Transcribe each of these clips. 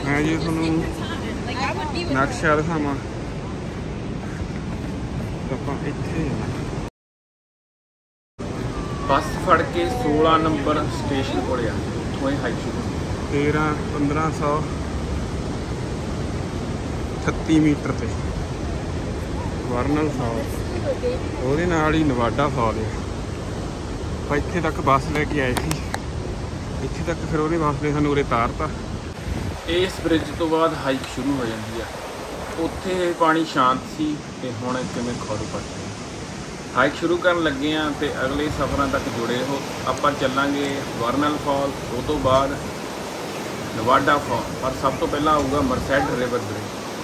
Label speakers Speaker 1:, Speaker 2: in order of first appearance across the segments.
Speaker 1: मैं जी थोनू नक्शा दिखावां ਆਪਾਂ ਇੱਥੇ
Speaker 2: ਬੱਸ ਫੜ ਕੇ 16 ਨੰਬਰ ਸਟੇਸ਼ਨ ਕੋਲ ਆ। ਉੱਥੋਂ ਹੀ ਹਾਈਕ ਸ਼ੁਰੂ
Speaker 1: 1538 ਮੀਟਰ ਤੇ ਵਰਨਲ ਫਾਲ, ਉਹਦੇ ਨਾਲ ਹੀ ਨਵਾਡਾ ਫਾਲ ਆ। ਆਪਾਂ ਇੱਥੇ ਤੱਕ ਬੱਸ ਲੈ ਕੇ ਆਏ ਸੀ, ਇੱਥੇ ਤੱਕ ਫਿਰ ਉਹਦੇ ਬੱਸ ਨੇ ਸਾਨੂੰ ਉਰੇ ਤਾਰਤਾ।
Speaker 2: ਇਸ ਬ੍ਰਿਜ ਤੋਂ ਬਾਅਦ ਹਾਈਕ ਸ਼ੁਰੂ ਹੋ ਜਾਂਦੀ ਆ। ਉੱਥੇ ਪਾਣੀ ਸ਼ਾਂਤ ਸੀ ਤੇ ਹੁਣ ਕਿਵੇਂ ਖੌਰੂ ਪੱਟ ਗਈ। ਹਾਈਕ ਸ਼ੁਰੂ ਕਰਨ ਲੱਗੇ ਆ ਤੇ ਅਗਲੇ ਸਫ਼ਰਾਂ ਤੱਕ ਜੁੜੇ ਰਹੋ। ਆਪਾਂ ਚੱਲਾਂਗੇ ਵਰਨਲ ਫਾਲ, ਉਹ ਤੋਂ ਬਾਅਦ ਨਵਾਡਾ ਫਾਲ, ਪਰ ਸਭ ਤੋਂ ਪਹਿਲਾਂ ਆਊਗਾ ਮਰਸੈਡ ਰਿਵਰ ਬ੍ਰਿਜ।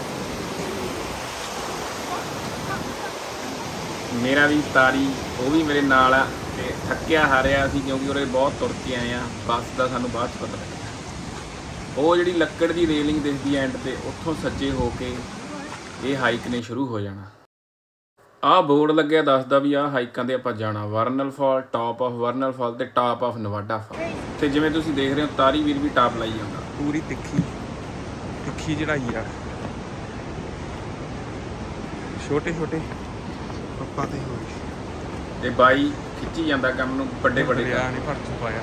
Speaker 2: ਮੇਰਾ ਵੀ ਤਾਰੀ ਉਹ ਵੀ ਮੇਰੇ ਨਾਲ ਆ ਤੇ ਥੱਕਿਆ ਹਾਰਿਆ ਸੀ ਕਿਉਂਕਿ ਉਹਦੇ ਬਹੁਤ ਤੁਰ ਕੇ ਆਏ ਆ। ਬੱਸ ਦਾ ਸਾਨੂੰ ਬਾਅਦ 'ਚ ਪਤਾ ਲੱਗਿਆ। ਉਹ ਜਿਹੜੀ ਲੱਕੜ ਦੀ ਰੇਲਿੰਗ ਦਿਖਦੀ ਐਂਡ ਤੇ ਉੱਥੋਂ ਸੱਜੇ ਹੋ ਕੇ ਇਹ ਹਾਈਕ ਨੇ ਸ਼ੁਰੂ ਹੋ ਜਾਣਾ। ਆਹ ਬੋਰਡ ਲੱਗਿਆ ਦੱਸਦਾ ਵੀ ਆਹ ਹਾਈਕਾਂ ਤੇ ਆਪਾਂ ਜਾਣਾ, Vernal Fall, top of Vernal Fall ਤੇ ਟਾਪ ਆਫ ਨਵਾਡਾ ਫਾਲ। ਤੇ ਜਿਵੇਂ ਤੁਸੀਂ ਦੇਖ ਰਹੇ ਹੋ ਤਾਰੀ ਵੀਰ ਵੀ ਟਾਪ ਲਾਈ ਜਾਂਦਾ।
Speaker 1: ਪੂਰੀ ਤਿੱਖੀ ਚੜਾਈ ਆ, ਛੋਟੇ ਪੱਪਾਂ ਤੇ ਹੋਈ
Speaker 2: ਤੇ ਬਾਈ ਖਿੱਚੀ ਜਾਂਦਾ ਕੰਮ ਨੂੰ, ਵੱਡੇ
Speaker 1: ਨਹੀਂ ਭਰ ਚੁੱਕਿਆ।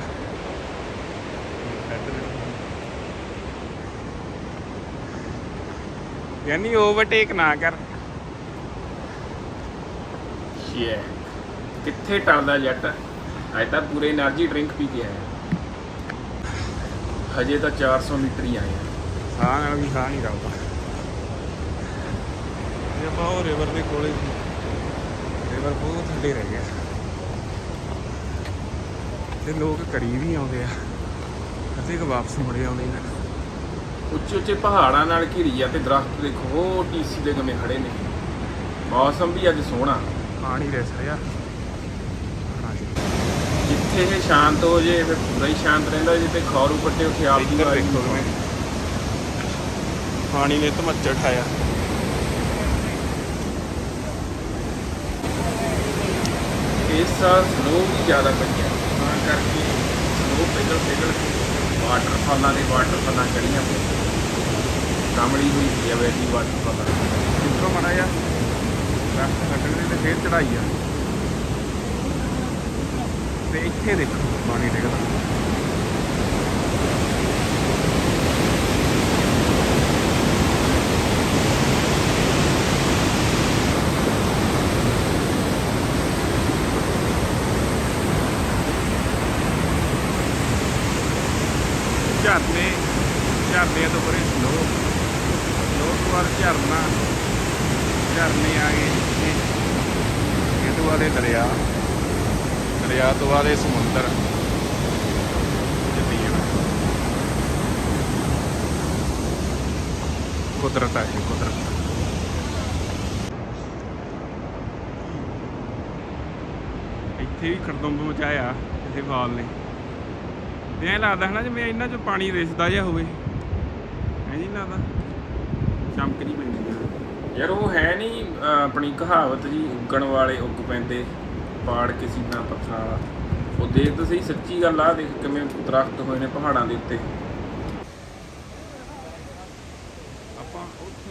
Speaker 1: यानी ओवरटेक ना कर।
Speaker 2: कित्थे टलदा जट, अज तक पूरे एनर्जी ड्रिंक पी के आया। हजे तो 400 मीटर ही आए,
Speaker 1: साह नाल भी साह नहीं रहा। रिवर के कोले, रिवर बहुत थल्ले रह गया ते लोग करीब ही आते हैं, वापस मुड़े आते हैं।
Speaker 2: ਉੱਚੇ ਉੱਚੇ ਪਹਾੜਾਂ ਨਾਲ ਘਿਰੀ ਆ ਤੇ ਦਰਖਤ ਦੇਖੋ ਉਹ ਟੀਸੀ ਦੇ ਕਿਵੇਂ ਖੜੇ ਨੇ। ਮੌਸਮ ਵੀ ਅੱਜ ਸੋਹਣਾ,
Speaker 1: ਪਾਣੀ ਰਿਸ ਰਿਹਾ।
Speaker 2: ਜਿੱਥੇ ਇਹ ਸ਼ਾਂਤ ਹੋ ਜੇ ਫਿਰ ਪੂਰਾ ਹੀ ਸ਼ਾਂਤ ਰਹਿੰਦਾ, ਜਿੱਥੇ ਖੌਰੂ ਪੱਟੇ ਉੱਥੇ ਆਪ ਦੀ ਵਾਰੀ
Speaker 1: ਪਾਣੀ ਨੇ ਧਮੱਚੜ ਠਾਇਆ।
Speaker 2: ਇਸ ਸਾਲ ਸਨੋ ਵੀ ਜ਼ਿਆਦਾ ਪਈ ਹੈ, ਤਾਂ ਕਰਕੇ ਸਨੋ ਪਿਘਲ ਵਾਟਰਫਾਲਾਂ ਚੜੀਆਂ ਪਈਆਂ। ਕਾਮੜੀ ਹੋਈ ਪਈ ਆ ਵੈਦੀ ਵਾਟਰਫਾਲਾਂ।
Speaker 1: ਇੱਥੋਂ ਮਾੜਾ ਜਿਹਾ ਰਸਤ ਕੱਢਣੇ ਤੇ ਫੇਰ ਚੜਾਈ ਆ ਤੇ ਇੱਥੇ ਦੇਖੋ ਪਾਣੀ ਡਿੱਗਦਾ। ਝਰਨੇ ਤੋਂ ਪਰੇ ਸਲੋ ਤੋਂ ਬਾਅਦ ਝਰਨੇ ਆ ਗਏ। ਇਹ ਤੋਂ ਬਾਅਦ ਦਰਿਆ ਤੋਂ ਬਾਅਦ ਇਹ ਸਮੁੰਦਰ। ਕੁਦਰਤ ਹੈ, ਕੁਦਰਤ। ਇੱਥੇ ਵੀ ਖੜਦੁੰਬ ਮਚਾਇਆ ਕਿਸੇ ਫਾਲ ਨੇ। ਤੇ ਐਂ ਲੱਗਦਾ ਹੈ ਨਾ ਜਿਵੇਂ ਇਹਨਾਂ 'ਚੋਂ ਪਾਣੀ ਰਿਸਦਾ ਜਿਹਾ ਹੋਵੇ, ਐਂ ਨਹੀਂ ਲੱਗਦਾ? ਚਮਕ ਜੀ ਪੈਂਦੀ
Speaker 2: ਯਾਰ। ਉਹ ਹੈ ਨਹੀਂ ਆਪਣੀ ਕਹਾਵਤ ਜੀ, ਉੱਗਣ ਵਾਲੇ ਉੱਗ ਪੈਂਦੇ, ਪਾੜ ਕੇ ਸੀਨਾ ਪੱਥਰਾਂ ਵਾਲਾ। ਉਹ ਦੇਖ ਤਾਂ ਸਹੀ, ਸੱਚੀ ਗੱਲ ਆ। ਦੇਖ ਕਿਵੇਂ ਦਰਖਤ ਹੋਏ ਨੇ ਪਹਾੜਾਂ ਦੇ ਉੱਤੇ।
Speaker 1: ਆਪਾਂ ਉੱਥੋਂ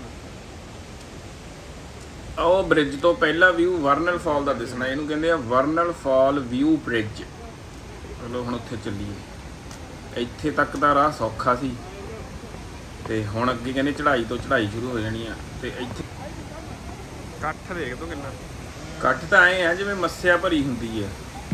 Speaker 1: ਨਿਕਲਣਾ।
Speaker 2: ਉਹ ਬ੍ਰਿਜ ਤੋਂ ਪਹਿਲਾ ਵਿਊ ਵਰਨਲ ਫਾਲ ਦਾ ਦਿਸਣਾ, ਇਹਨੂੰ ਕਹਿੰਦੇ ਆ ਵਰਨਲ ਫਾਲ ਵਿਊ ਬ੍ਰਿਜ। ਚਲੋ ਹੁਣ ਉੱਥੇ ਚੱਲੀਏ। ਇੱਥੇ ਤੱਕ ਦਾ ਰਾਹ ਸੌਖਾ ਸੀ ਤੇ ਹੁਣ ਅੱਗੇ ਕਹਿੰਦੇ ਚੜ੍ਹਾਈ ਤੋਂ ਚੜ੍ਹਾਈ ਸ਼ੁਰੂ ਹੋ ਜਾਣੀ ਆ। ਤੇ ਇੱਥੇ
Speaker 1: ਇਕੱਠ ਦੇਖ ਤੂੰ ਕਿੰਨਾ।
Speaker 2: ਇਕੱਠ ਤਾਂ ਐਂ ਆ ਜਿਵੇਂ ਮੱਸਿਆ ਭਰੀ ਹੁੰਦੀ ਹੈ।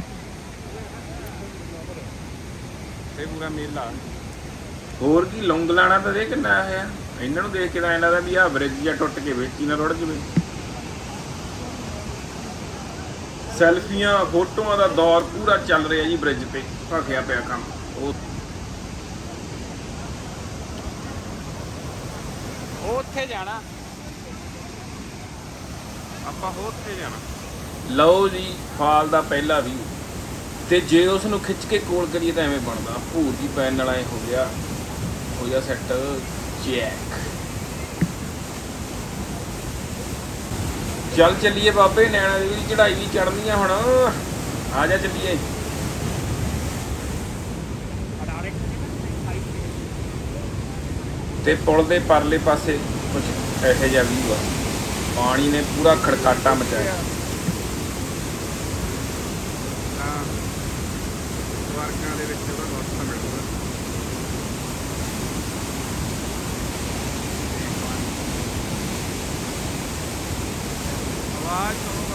Speaker 1: ਇਹ ਪੂਰਾ ਮੇਲਾ।
Speaker 2: ਹੋਰ ਕੀ ਲੌਂਗ ਲਾਣਾ ਤਾਂ ਦੇਖ ਕਿੰਨਾ ਆਇਆ। ਇਹਨਾਂ ਨੂੰ ਦੇਖ ਕੇ ਤਾਂ ਐਂ ਲੱਗਦਾ ਵੀ ਆਹ ਬ੍ਰਿਜ ਜਾਂ ਟੁੱਟ ਕੇ ਵਿੱਚ ਹੀ ਨਾ ਰੁੜ ਜਾਵੇ। ਸੈਲਫੀਆਂ ਫੋਟੋਆਂ ਦਾ ਦੌਰ ਪੂਰਾ ਚੱਲ ਰਿਹਾ ਜੀ ਬ੍ਰਿਜ ਤੇ, ਭਖਿਆ ਪਿਆ ਕੰਮ। ਉਹ
Speaker 1: ਉੱਥੇ ਜਾਣਾ ਆਪਾਂ, ਉੱਥੇ ਜਾਣਾ।
Speaker 2: ਲਓ ਜੀ ਫਾਲ ਦਾ ਪਹਿਲਾ ਵਿਊ। ਤੇ ਜੇ ਉਸ ਨੂੰ ਖਿੱਚ ਕੇ ਕੋਲ ਕਰੀਏ ਤਾਂ ਐਵੇਂ ਬਣਦਾ, ਭੂਰ ਦੀ ਪੈਣ ਨਾਲ ਐ ਹੋ ਗਿਆ ਸੈੱਟ। ਚੈੱਕ। ਚੱਲ ਚੱਲੀਏ ਬਾਬੇ, ਨੈਣਾ ਦੇਵੀ ਦੀ ਚੜ੍ਹਾਈ ਵੀ ਚੜ੍ਹਨੀ ਆ ਹੁਣ। ਆ ਜਾ ਚੱਲੀਏ। ਤੇ ਪੁਲ ਦੇ ਪਰਲੇ ਪਾਸੇ ਕੁਝ ਇਹੋ ਜਿਹਾ ਵੀ ਆ, ਪਾਣੀ ਨੇ ਪੂਰਾ ਖੜਕਾਟਾ ਮਚਾਇਆ।
Speaker 1: ਸਵਰਗਾਂ ਦੇ ਵਿੱਚ ਉਹਦਾ ਨੁਸਖਾ ਮਿਲੂਗਾ। ਆਵਾਜ਼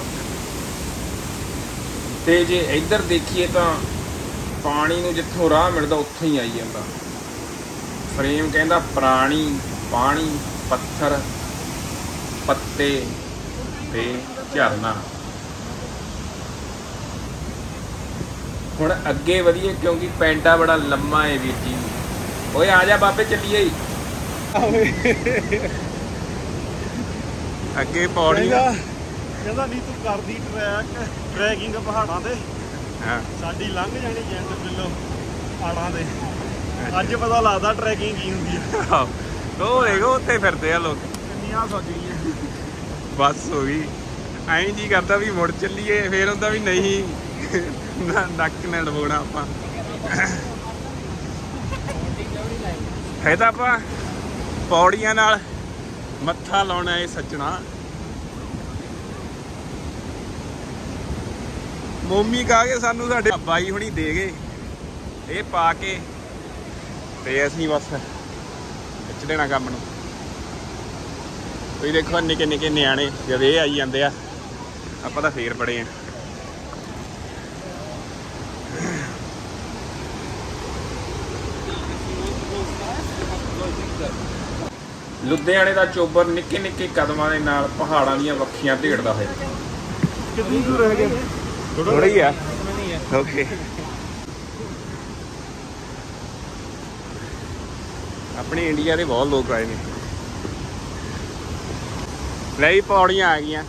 Speaker 2: ਤੇ ਜੇ ਇੱਧਰ ਦੇਖੀਏ ਤਾਂ ਪਾਣੀ ਨੂੰ ਜਿੱਥੋਂ ਰਾਹ ਮਿਲਦਾ ਉੱਥੋਂ ਹੀ ਆਈ ਜਾਂਦਾ। ਫਰੇਮ ਕਹਿੰਦਾ ਪ੍ਰਾਣੀ, ਪਾਣੀ, ਪੱਥਰ, ਪੱਤੇ ਤੇ ਝਰਨਾ। ਹੁਣ ਅੱਗੇ ਵਧੀਏ ਕਿਉਂਕਿ ਪੈਂਡਾ ਬੜਾ ਲੰਮਾ ਹੈ ਵੀਰ ਜੀ। ਓਏ ਆ ਜਾ ਬਾਬੇ ਚੱਲੀਏ।
Speaker 1: ਅੱਗੇ ਪੌੜੀਆਂ
Speaker 3: ਕਹਿੰਦਾ ਨਹੀਂ ਤੂੰ ਕਰਦੀ ਟਰੈਕਿੰਗ ਪਹਾੜਾਂ ਤੇ,
Speaker 1: ਹਾਂ
Speaker 3: ਸਾਡੀ ਲੰਘ ਜਾਣੀ ਜੈਂਟ ਬਿੱਲੋ ਆੜਾਂ ਦੇ। ਅੱਜ ਪਤਾ ਲੱਗਦਾ ਟਰੈਕਿੰਗ ਕੀ ਹੁੰਦੀ ਆ।
Speaker 1: ਉਹ ਦੇਖੋ ਉੱਥੇ ਫਿਰਦੇ ਆ ਲੋਕ।
Speaker 3: ਕਿੰਨੀਆਂ ਸੋਚ ਗਈਆਂ।
Speaker 1: ਬਸ ਹੋ ਗਈ। ਐਂ ਜੀ ਕਰਦਾ ਵੀ ਮੁੜ ਚੱਲੀਏ, ਫੇਰ ਹੁੰਦਾ ਵੀ ਨਹੀਂ ਨੱਕ ਨਾਲ ਡਬੋਣਾ ਆਪਾਂ। ਹੈ ਤਾਂ ਆਪਾਂ ਪੌੜੀਆਂ ਨਾਲ ਮੱਥਾ ਲਾਉਣਾ ਏ ਸੱਜਣਾ। ਮੋਮੀ ਕਹਾ ਕੇ ਸਾਨੂੰ ਸਾਡੇ ਬਾਈ ਹੁਣੀ ਦੇ ਗਏ ਇਹ ਪਾ ਕੇ, ਤੇ ਅਸੀਂ ਬਸ ਖਿੱਚ ਦੇਣਾ ਕੰਮ ਨੂੰ। ਤੁਸੀਂ ਦੇਖੋ ਨਿੱਕੇ ਨਿੱਕੇ ਨਿਆਣੇ ਜਦ ਇਹ ਆਈ ਜਾਂਦੇ ਆ, ਆਪਾਂ ਤਾਂ ਫੇਰ ਬੜੇ ਆ।
Speaker 2: ਲੁਧਿਆਣੇ ਦਾ ਚੋਬਰ ਨਿੱਕੇ ਨਿੱਕੇ ਕਦਮਾਂ ਦੇ ਨਾਲ ਪਹਾੜਾਂ ਦੀਆਂ ਵੱਖੀਆਂ ਢੇੜਦਾ ਹੋਇਆ।
Speaker 3: ਕਿੰਨੀ ਦੂਰ ਰਹਿ ਗਏ?
Speaker 1: ਥੋੜਾ ਹੀ ਆ। ਓਕੇ ਆਪਣੇ ਇੰਡੀਆ ਦੇ ਬਹੁਤ ਲੋਕ ਆਏ ਨੇ। ਲਈ ਪੌੜੀਆਂ ਆ ਗਈਆਂ।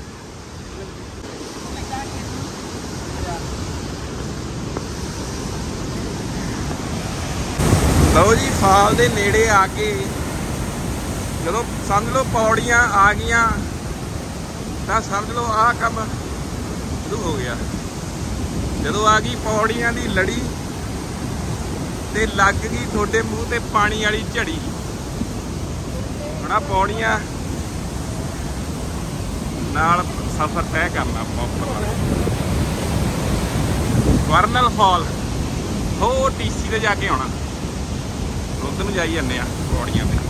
Speaker 1: ਲਓ ਜੀ ਫਾਲ ਦੇ ਨੇੜੇ ਆ ਕੇ ਜਦੋਂ ਸਮਝ ਲਓ ਪੌੜੀਆਂ ਆ ਗਈਆਂ ਤਾਂ ਸਮਝ ਲਓ ਆਹ ਕੰਮ ਸ਼ੁਰੂ ਹੋ ਗਿਆ। ਜਦੋਂ ਆ ਗਈ ਪੌੜੀਆਂ ਦੀ ਲੜੀ ਤੇ ਲੱਗ ਗਈ ਤੁਹਾਡੇ ਮੂੰਹ ਤੇ ਪਾਣੀ ਵਾਲੀ ਝੜੀ। ਹੁਣ ਆਹ ਪੌੜੀਆਂ ਨਾਲ ਸਫ਼ਰ ਤੈਅ ਕਰਨਾ ਪ੍ਰੋਪਰ। ਵਰਨਲ ਫਾਲ ਹੋ ਟੀਸੀ ਤੇ ਜਾ ਕੇ ਆਉਣਾ। ਉੱਧਰ ਨੂੰ ਜਾਈ ਜਾਂਦੇ ਆ ਪੌੜੀਆਂ ਤੇ।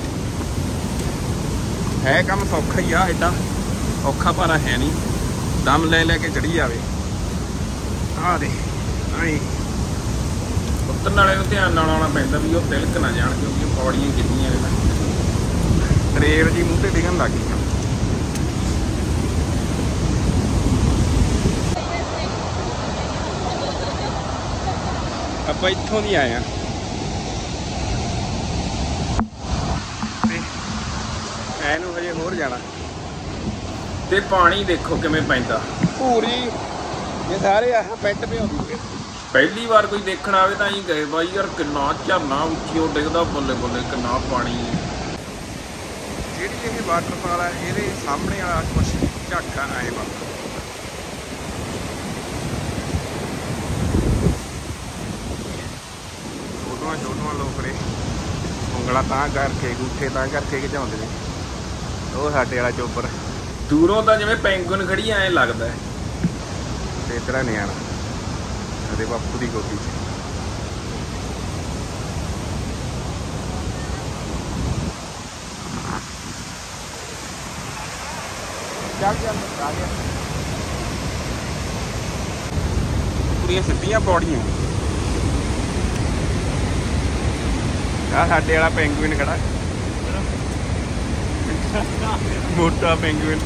Speaker 1: ਹੈ ਕੰਮ ਸੌਖਾ ਹੀ ਆ, ਐਡਾ ਔਖਾ ਭਾਰਾ ਹੈ ਨਹੀਂ। ਦਮ ਲੈ ਲੈ ਕੇ ਚੜੀ ਜਾਵੇ। ਆਹ ਦੇ ਆਈ
Speaker 2: ਉਤਰਨ ਵਾਲੇ ਨੂੰ ਧਿਆਨ ਨਾਲ ਆਉਣਾ ਪੈਂਦਾ ਵੀ ਉਹ ਤਿਲਕ ਨਾ ਜਾਣ, ਕਿਉਂਕਿ ਪੌੜੀਆਂ ਕਿੰਨੀਆਂ ਨੇ।
Speaker 1: ਰੇਲ ਜੀ ਮੂੰਹ ਤੇ ਡਿੱਗਣ ਲੱਗ ਗਈ। ਆਪਾਂ ਇੱਥੋਂ ਦੀ ਆਏ ਆ ਤੇ ਇਹਨੂੰ ਹਜੇ ਹੋਰ ਜਾਣਾ।
Speaker 2: ਤੇ ਪਾਣੀ ਦੇਖੋ ਕਿਵੇਂ ਪੈਂਦਾ।
Speaker 1: ਪੂਰੀ ਇਹ ਸਾਰੇ ਆਹ ਪੈਂਟ ਭਿਉਂਦੀ।
Speaker 2: ਪਹਿਲੀ ਵਾਰ ਕੋਈ ਦੇਖਣ ਆਵੇ ਤਾਂ ਹੀ ਗਏ ਬਾਈ ਯਾਰ ਕਿੰਨਾ ਝਰਨਾ ਉੱਚੀਓ ਡਿੱਗਦਾ, ਬੱਲੇ ਬੱਲੇ ਕਿੰਨਾ ਪਾਣੀ।
Speaker 1: ਜਿਹੜੀ ਇਹ ਵਾਟਰਫਾਲ ਆ ਇਹਦੇ ਸਾਹਮਣੇ ਵਾਲਾ ਕੁਛ ਝਾਕਾ ਆਏ ਬਾਬਾ। ਛੋਟੀਆਂ ਲੋਕੜੇ ਉਂਗਲਾਂ ਤਾਂ ਕਰਕੇ ਅੰਗੂਠੇ ਤਾਂ ਕਰਕੇ ਖਿਚਾਉਂਦੇ ਨੇ। ਉਹ ਸਾਡੇ ਵਾਲਾ ਚੋਬਰ
Speaker 2: ਦੂਰੋਂ ਤਾਂ ਜਿਵੇਂ ਪੈਂਗੁਇਨ ਖੜੀ ਐਂ ਲੱਗਦਾ।
Speaker 1: ਤੇ ਤੇਰਾ ਨਿਆਣਾ ਉਹਦੇ ਬਾਪੂ ਦੀ ਗੋਦੀ 'ਚ। ਚੱਲ ਆ ਗਿਆ। ਪੂਰੀਆਂ ਸਿੱਧੀਆਂ ਪੌੜੀਆਂ। ਆ ਸਾਡੇ ਵਾਲਾ ਪੈਂਗੁਇਨ ਖੜਾ, ਮੋਟਾ ਪੈਂਗੁਇਨ।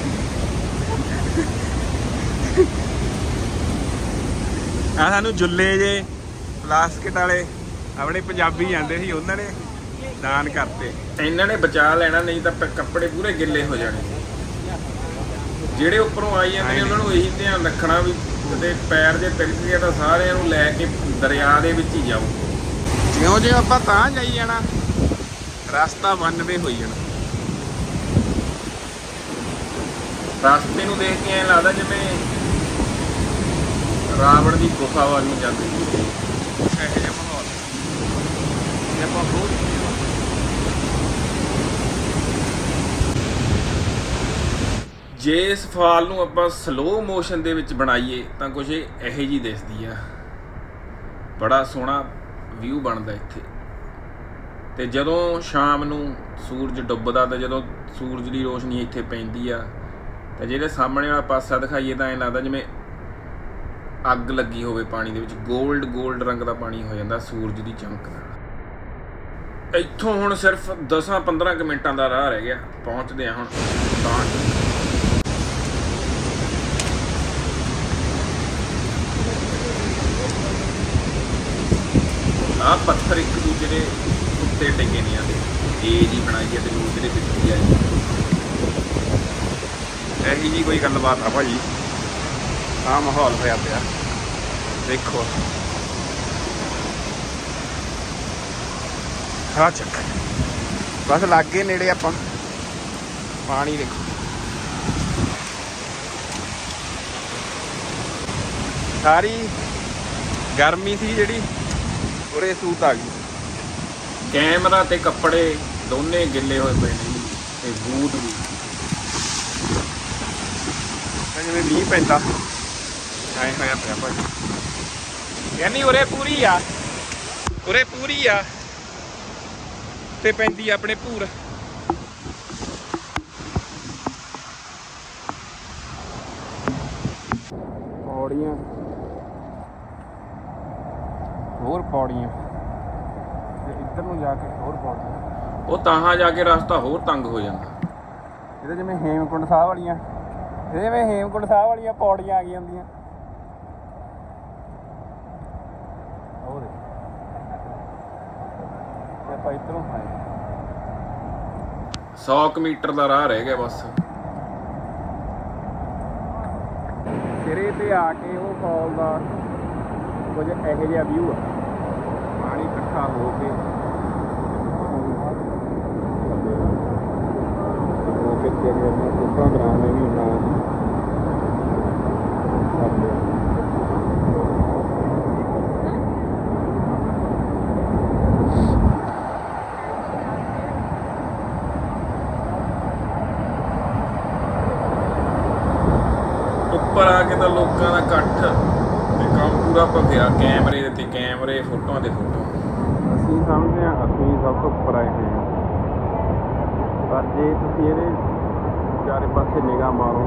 Speaker 1: ਆ ਸਾਨੂੰ ਜੁੱਲੇ ਜੇ ਪਲਾਸਟਿਕ ਵਾਲੇ ਆਪਣੇ ਪੰਜਾਬੀ ਜਾਂਦੇ ਸੀ, ਉਹਨਾਂ ਨੇ ਦਾਨ ਕਰਤੇ।
Speaker 2: ਇਹਨਾਂ ਨੇ ਬਚਾ ਲੈਣਾ, ਨਹੀਂ ਤਾਂ ਕੱਪੜੇ ਪੂਰੇ ਗਿੱਲੇ ਹੋ ਜਾਣੇ। ਜਿਹੜੇ ਉੱਪਰੋਂ ਆਈ ਜਾਂਦੇ ਨੇ ਉਹਨਾਂ ਨੂੰ ਇਹੀ ਧਿਆਨ ਰੱਖਣਾ ਵੀ ਕਿਤੇ ਪੈਰ ਜੇ ਤਿਲਕ ਗਿਆ ਤਾਂ ਸਾਰਿਆਂ ਨੂੰ ਲੈ ਕੇ ਦਰਿਆ ਦੇ ਵਿੱਚ ਹੀ ਜਾਓ। ਜਿਉਂ ਜਿਉਂ ਆਪਾਂ ਤਾਂ ਜਾਈ ਜਾਣਾ ਰਸਤਾ 92 ਹੋਈ ਜਾਣਾ। ਰਸਤੇ ਨੂੰ ਦੇਖ ਕੇ ਐਂ ਲੱਗਦਾ ਜਿਵੇਂ ਰਾਵਣ ਦੀ ਗੁਫਾ ਵੱਲ ਨੂੰ ਜਾਂਦੇ। ਇਹੋ ਜਿਹਾ ਮਾਹੌਲ ਆਪਾਂ ਬਹੁਤ ਜੇ ਇਸ ਫਾਲ ਨੂੰ ਆਪਾਂ ਸਲੋ ਮੋਸ਼ਨ ਦੇ ਵਿੱਚ ਬਣਾਈਏ ਤਾਂ ਕੁਝ ਇਹੋ ਜਿਹੀ ਦਿਸਦੀ ਆ। ਬੜਾ ਸੋਹਣਾ ਵਿਊ ਬਣਦਾ ਇੱਥੇ। ਤੇ ਜਦੋਂ ਸ਼ਾਮ ਨੂੰ ਸੂਰਜ ਡੁੱਬਦਾ ਤੇ ਜਦੋਂ ਸੂਰਜ ਦੀ ਰੋਸ਼ਨੀ ਇੱਥੇ ਪੈਂਦੀ ਆ ਤੇ ਜਿਹੜੇ ਸਾਹਮਣੇ ਵਾਲਾ ਪਾਸਾ ਦਿਖਾਈਏ ਤਾਂ ਐਂ ਲੱਗਦਾ ਜਿਵੇਂ ਅੱਗ ਲੱਗੀ ਹੋਵੇ ਪਾਣੀ ਦੇ ਵਿੱਚ। ਗੋਲਡ ਰੰਗ ਦਾ ਪਾਣੀ ਹੋ ਜਾਂਦਾ ਸੂਰਜ ਦੀ ਚਮਕ ਨਾਲ। ਇੱਥੋਂ ਹੁਣ ਸਿਰਫ 10-15 ਮਿੰਟਾਂ ਦਾ ਰਾਹ ਰਹਿ ਗਿਆ, ਪਹੁੰਚਦੇ ਆ ਹੁਣ ਤਾਂ। ਆਹ ਪੱਥਰ ਇੱਕ ਦੂਜੇ ਦੇ ਉੱਤੇ ਟਿਕੇ ਨਹੀਂ ਆਉਂਦੇ, ਇਹ ਜੀ ਬਣਾਈ ਹੈ ਤੇ ਦੂਜੇ ਦੇ ਵਿੱਚ ਆਈ।
Speaker 1: ਇਹੀ ਜੀ ਕੋਈ ਗੱਲਬਾਤ ਆ ਭਾਜੀ। ਆਹ ਮਾਹੌਲ ਹੋਇਆ ਪਿਆ ਦੇਖੋ। ਆਹ ਚੱਕ ਬਸ ਲਾਗੇ ਨੇੜੇ ਆਪਾਂ ਪਾਣੀ ਦੇਖੋ। ਸਾਰੀ ਗਰਮੀ ਸੀ ਜਿਹੜੀ ਉਰੇ ਸੂਤ ਆ ਗਈ।
Speaker 2: ਕੈਮਰਾ ਤੇ ਕੱਪੜੇ ਦੋਨੇ ਗਿੱਲੇ ਹੋਏ ਪਏ ਨੇ ਤੇ ਬੂਟ ਵੀ
Speaker 1: ਜਿਵੇਂ ਮੀਂਹ ਪੈਂਦਾ ਐਂ ਹੋਇਆ ਪਿਆ ਭਾਜੀ। ਯਾਨੀ ਉਰੇ ਪੂਰੀ ਆ ਤੇ ਪੈਂਦੀ ਆਪਣੇ ਭੂਰ। ਪੌੜੀਆਂ ਹੋਰ ਪੌੜੀਆਂ ਤੇ ਇੱਧਰ ਨੂੰ ਜਾ ਕੇ ਹੋਰ ਪੌੜੀਆਂ।
Speaker 2: ਉਹ ਤਾਹਾਂ ਜਾ ਕੇ ਰਸਤਾ ਹੋਰ ਤੰਗ ਹੋ ਜਾਂਦਾ।
Speaker 1: ਇਹਦੇ ਜਿਵੇਂ ਹੇਮਕੁੰਡ ਸਾਹਿਬ ਵਾਲੀਆਂ ਪੌੜੀਆਂ ਆ ਗਈਆਂ ਹੁੰਦੀਆਂ। ਉਹ ਦੇ ਤੇ ਆਪਾਂ ਇੱਧਰੋਂ ਆਏ
Speaker 2: 100 ਮੀਟਰ ਦਾ ਰਾਹ ਰਹਿ ਗਿਆ ਬਸ।
Speaker 1: ਸਿਰੇ ਤੇ ਆ ਕੇ ਉਹ ਫਾਲ ਦਾ ਕੁਝ ਇਹੋ ਜਿਹਾ ਵਿਊ ਆ। ਪਾਣੀ ਇਕੱਠਾ ਹੋ ਕੇ ਤੇਰੇ ਆਪਣੇ ਪ੍ਰੋਗਰਾਮ ਵੀ ਹੁੰਦਾ।
Speaker 2: ਉੱਪਰ ਆ ਕੇ ਤਾਂ ਲੋਕਾਂ ਦਾ ਇਕੱਠ ਤੇ ਕੰਮ ਪੂਰਾ ਭਖਿਆ। ਕੈਮਰੇ ਦੇ ਤੇ ਕੈਮਰੇ, ਫੋਟੋਆਂ ਦੇ ਫੋਟੋ।
Speaker 1: ਅਸੀਂ ਸਮਝਦੇ ਹਾਂ ਅਸੀਂ ਸਭ ਤੋਂ ਉੱਪਰ ਆਏ ਹੋਏ ਹਾਂ, ਪਰ ਜੇ ਤੁਸੀਂ ਇਹਦੇ ਚਾਰੇ ਪਾਸੇ ਨਿਗਾਹ ਮਾਰੋ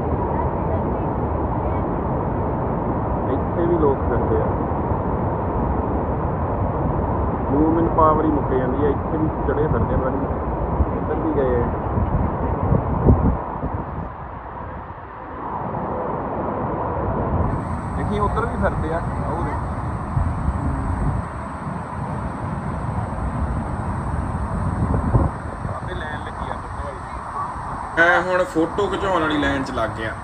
Speaker 1: ਇੱਥੇ ਵੀ ਲੋਕ ਫਿਰਦੇ ਆ। ਮੂਵਮੈਂਟ ਪਾਵਰ ਹੀ ਮੁੱਕ ਜਾਂਦੀ ਹੈ। ਇੱਥੇ ਵੀ ਚੜੇ ਫਿਰਦੇ ਆ, ਇੱਧਰ ਵੀ ਗਏ। ਦੇਖੀ ਉੱਧਰ ਵੀ ਫਿਰਦੇ ਆ। ਉਹ ਦੇਖੋ ਆਪੇ ਲੈਣ ਲੱਗੀ ਆ ਫੋਟੋ ਵਾਲੀ।
Speaker 2: ਮੈਂ ਹੁਣ ਫੋਟੋ ਖਿਚਾਉਣ ਵਾਲੀ ਲਾਈਨ 'ਚ ਲੱਗ ਗਿਆ।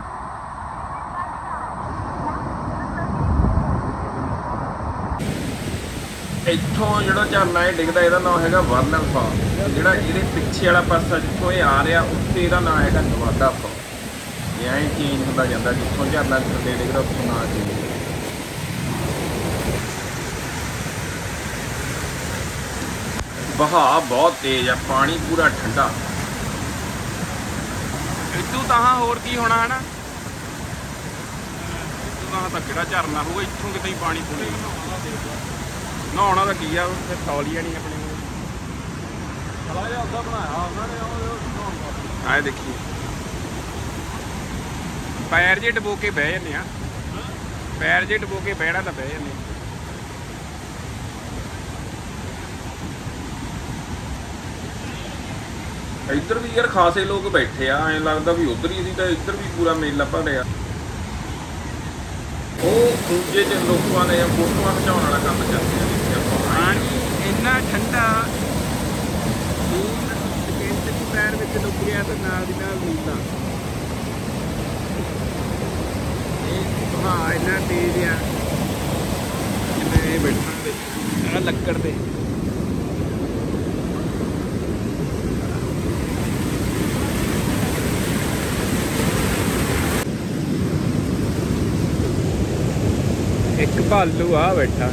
Speaker 2: ਇੱਥੋਂ ਜਿਹੜਾ ਝਰਨਾ ਇਹ ਡਿੱਗਦਾ ਇਹਦਾ ਨਾਮ ਹੈਗਾ ਵਰਨਲ ਫਾਲ। ਜਿਹੜਾ ਇਹਦੇ ਪਿੱਛੇ ਵਾਲਾ ਪਾਸਾ ਜਿੱਥੋਂ ਇਹ ਆ ਰਿਹਾ ਉੱਥੇ ਇਹਦਾ ਨਾਮ ਹੈਗਾ ਨਵਾਡਾ ਫਾਲ। ਇਹ ਐਂ ਚੇਂਜ ਹੁੰਦਾ ਜਾਂਦਾ, ਜਿੱਥੋਂ ਝਰਨਾ ਥੱਲੇ ਡਿੱਗਦਾ ਉੱਥੋਂ ਨਾਂ ਚੇਂਜ ਹੁੰਦਾ। ਵਹਾਅ ਬਹੁਤ ਤੇਜ਼ ਆ, ਪਾਣੀ ਪੂਰਾ ਠੰਡਾ।
Speaker 1: ਇੱਥੋਂ ਤਾਂ ਹੋਰ ਕੀ ਹੋਣਾ ਹੈ ਨਾ। ਇੱਥੋਂ ਤਾਂ ਕਿਹੜਾ ਝਰਨਾ ਹੋਊਗਾ, ਇੱਥੋਂ ਕਿਤੇ ਹੀ ਪਾਣੀ ਪੂਣੀ ਨਹਾਉਣਾ ਤਾਂ ਕੀ ਆ। ਫਿਰ ਤੌਲੀਆ ਨਹੀਂ ਆਪਣੇ ਕੋਲ। ਥੋੜਾ ਜਿਹਾ ਉੱਦਾਂ ਬਣਾਇਆ ਉਹਨਾਂ ਨੇ। ਆਏ ਦੇਖੀਏ ਪੈਰ ਜੇ ਡਬੋ ਕੇ ਬਹਿ ਜਾਂਦੇ ਆ। ਪੈਰ ਜੇ ਡਬੋ ਕੇ ਬਹਿਣਾ ਤਾਂ ਬਹਿ ਜਾਂਦੇ।
Speaker 2: ਇੱਧਰ ਵੀ ਯਾਰ ਖਾਸੇ ਲੋਕ ਬੈਠੇ ਆ। ਐਂ ਲੱਗਦਾ ਵੀ ਉੱਧਰ ਹੀ ਸੀ ਤਾਂ ਇੱਧਰ ਵੀ ਪੂਰਾ ਮੇਲਾ ਭਰਿਆ। ਉਹ ਦੂਜੇ ਚ ਲੋਕਾਂ ਨੇ ਫੋਟੋਆਂ ਖਿਚਾਉਣ ਵਾਲਾ ਕੰਮ ਚੱਲਦਾ।
Speaker 1: ਪਾਣੀ ਇੰਨਾ ਠੰਡਾ ਸਕਿੰਟ ਦੀ ਪੈਰ ਵਿੱਚ ਡੁੱਬ ਗਿਆ ਤੇ ਨਾਲ ਦੀ ਨਾਲ ਨੀਲਾ। ਇਹ ਹਾਂ ਇੰਨਾ ਤੇਜ਼ ਆ ਜਿਵੇਂ ਬੈਠਾਂਗੇ ਲੱਕੜ ਤੇ। ਇੱਕ ਭਾਲੂ ਆ ਬੈਠਾ।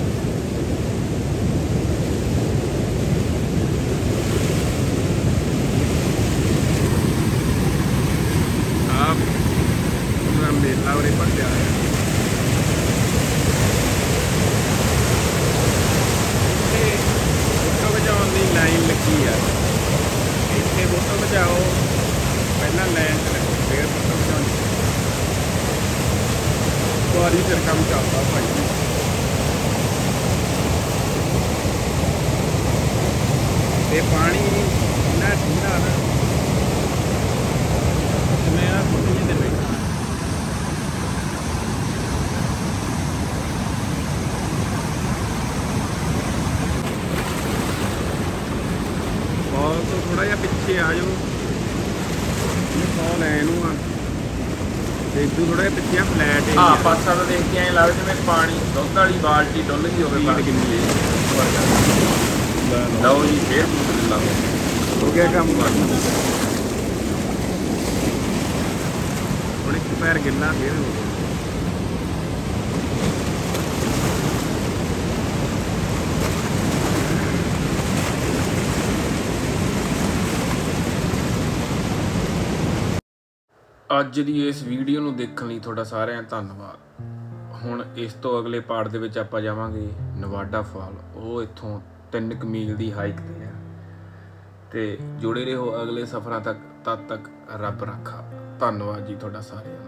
Speaker 1: ਸਾਰੀ ਸਿਰ ਕੰਮ ਚੱਲਦਾ ਭਾਈ। ਤੇ ਪਾਣੀ ਇੰਨਾ ਠੰਡਾ ਨਾ ਜਿਵੇਂ ਆ ਫੁੱਟੀ ਦੇ ਵਿੱਚ ਫਾਲ ਤੋਂ ਥੋੜਾ ਜਿਹਾ ਪਿੱਛੇ ਆ ਜਾਓ। ਇਹ ਫਾਲ ਐ ਨੂੰ ਆ ਤੇ ਇਦੋਂ ਥੋੜਾ ਜਿਹਾ ਪਿੱਛੇ ਆ ਫਲੈਟ ਏਰੀਆ।
Speaker 2: ਹਾਂ ਪਾਸਾ ਤਾਂ ਦੇਖ ਕੇ ਐਂ ਲੱਗਦਾ ਜਿਵੇਂ ਪਾਣੀ ਦੁੱਧ ਵਾਲੀ ਬਾਲਟੀ ਡੁੱਲ ਗਈ ਹੋਵੇ।
Speaker 1: ਸਪੀਡ ਕਿੰਨੀ ਹੈ।
Speaker 2: ਲਓ ਜੀ ਫੇਰ ਲਾਓ
Speaker 1: ਹੋ ਗਿਆ ਕੰਮ ਕਰਨਾ। ਹੁਣ ਇੱਕ ਪੈਰ ਗਿੱਲਾ ਫੇਰ ਹੋ ਗਿਆ।
Speaker 2: ਅੱਜ ਦੀ ਇਸ ਵੀਡੀਓ ਨੂੰ ਦੇਖਣ ਲਈ ਤੁਹਾਡਾ ਸਾਰਿਆਂ ਦਾ ਧੰਨਵਾਦ। ਹੁਣ ਇਸ ਤੋਂ ਅਗਲੇ ਪਾਰਟ ਦੇ ਵਿੱਚ ਆਪਾਂ ਜਾਵਾਂਗੇ ਨਵਾਡਾ ਫਾਲ। ਉਹ ਇੱਥੋਂ 3 ਮੀਲ ਦੀ ਹਾਈਕ ਤੇ ਹੈ। ਤੇ ਜੁੜੇ ਰਹੋ ਅਗਲੇ ਸਫ਼ਰਾਂ ਤੱਕ। ਤਦ ਤੱਕ ਰੱਬ ਰੱਖਾ। ਧੰਨਵਾਦ ਜੀ ਤੁਹਾਡਾ ਸਾਰਿਆਂ ਦਾ।